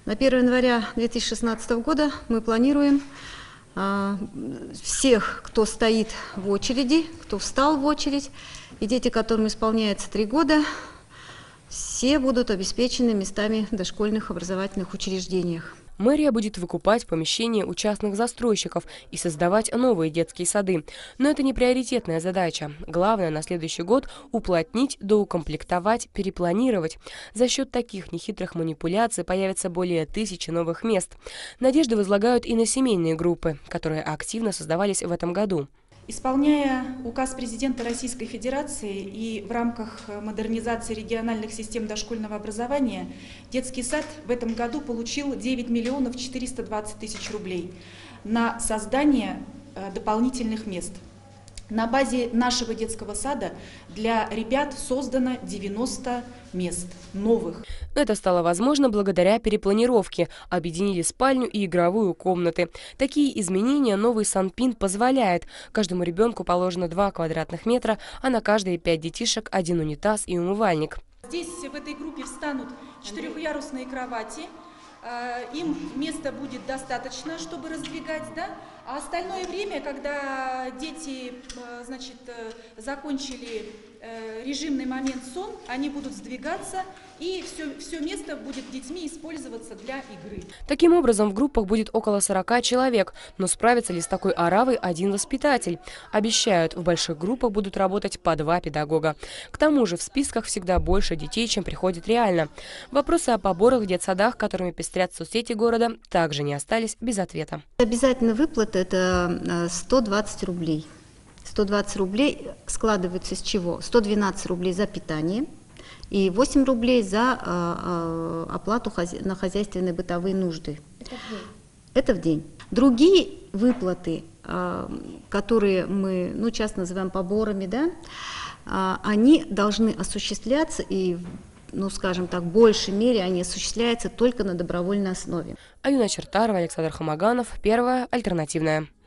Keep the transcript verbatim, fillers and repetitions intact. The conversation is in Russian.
На первое января две тысячи шестнадцатого года мы планируем а, всех, кто стоит в очереди, кто встал в очередь, и дети, которым исполняется три года, все будут обеспечены местами в дошкольных образовательных учреждениях. Мэрия будет выкупать помещения у частных застройщиков и создавать новые детские сады. Но это не приоритетная задача. Главное на следующий год уплотнить, доукомплектовать, перепланировать. За счет таких нехитрых манипуляций появится более тысячи новых мест. Надежды возлагают и на семейные группы, которые активно создавались в этом году. Исполняя указ президента Российской Федерации и в рамках модернизации региональных систем дошкольного образования, детский сад в этом году получил девять миллионов четыреста двадцать тысяч рублей на создание дополнительных мест. На базе нашего детского сада для ребят создано девяносто мест новых. Это стало возможно благодаря перепланировке. Объединили спальню и игровую комнаты. Такие изменения новый санпин позволяет. Каждому ребенку положено два квадратных метра, а на каждые пять детишек один унитаз и умывальник. Здесь в этой группе встанут четырехъярусные кровати. Им места будет достаточно, чтобы раздвигать, да? А остальное время, когда дети, значит, закончили режимный момент сон, они будут сдвигаться, и все, все место будет детьми использоваться для игры. Таким образом, в группах будет около сорока человек, но справится ли с такой оравой один воспитатель? Обещают, в больших группах будут работать по два педагога. К тому же в списках всегда больше детей, чем приходит реально. Вопросы о поборах в детсадах, которыми пестрят соцсети города, также не остались без ответа. Обязательно выплата – это сто двадцать рублей. сто двадцать рублей складывается из чего? сто двенадцать рублей за питание и восемь рублей за э, оплату хозя... на хозяйственные бытовые нужды. Это в день. Это в день. Другие выплаты, э, которые мы, ну, часто называем поборами, да, э, они должны осуществляться и, ну, скажем так, в большей мере они осуществляются только на добровольной основе. Аюна Чертарова, Александр Хамаганов, Первая альтернативная.